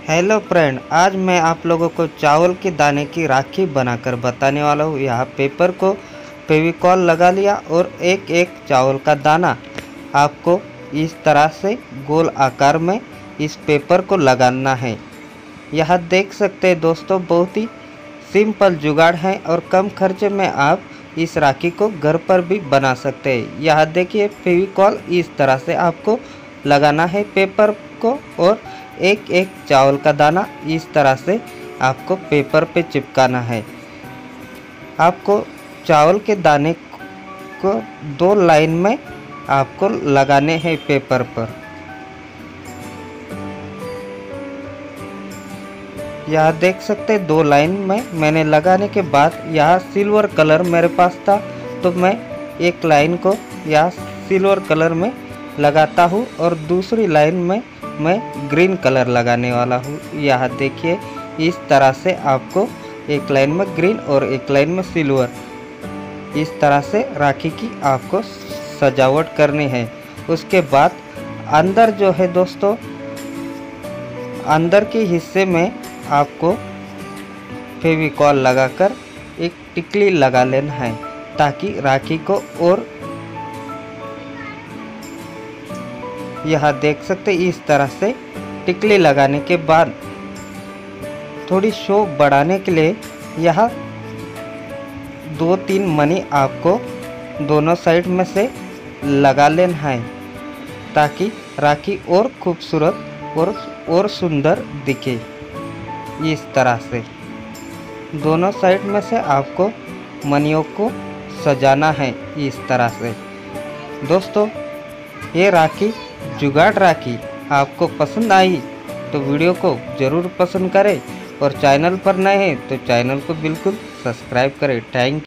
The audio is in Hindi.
हेलो फ्रेंड, आज मैं आप लोगों को चावल के दाने की राखी बनाकर बताने वाला हूँ। यहाँ पेपर को फेविकॉल लगा लिया और एक एक चावल का दाना आपको इस तरह से गोल आकार में इस पेपर को लगाना है। यह देख सकते हैं दोस्तों, बहुत ही सिंपल जुगाड़ है और कम खर्चे में आप इस राखी को घर पर भी बना सकते हैं। यह देखिए, फेविकॉल इस तरह से आपको लगाना है पेपर को और एक एक चावल का दाना इस तरह से आपको पेपर पे चिपकाना है। आपको चावल के दाने को दो लाइन में आपको लगाने हैं पेपर पर। यह देख सकते हैं, दो लाइन में मैंने लगाने के बाद यह सिल्वर कलर मेरे पास था, तो मैं एक लाइन को यह सिल्वर कलर में लगाता हूँ और दूसरी लाइन में मैं ग्रीन कलर लगाने वाला हूँ। यह देखिए, इस तरह से आपको एक लाइन में ग्रीन और एक लाइन में सिल्वर, इस तरह से राखी की आपको सजावट करनी है। उसके बाद अंदर जो है दोस्तों, अंदर के हिस्से में आपको फेविकॉल लगाकर एक टिकली लगा लेना है, ताकि राखी को, और यह देख सकते इस तरह से टिकली लगाने के बाद थोड़ी शो बढ़ाने के लिए यह 2-3 मनी आपको दोनों साइड में से लगा लेना है, ताकि राखी और खूबसूरत और सुंदर दिखे। इस तरह से दोनों साइड में से आपको मनियों को सजाना है। इस तरह से दोस्तों, ये राखी, जुगाड़ राखी आपको पसंद आई तो वीडियो को ज़रूर पसंद करें, और चैनल पर नए हैं तो चैनल को बिल्कुल सब्सक्राइब करें। Thank you.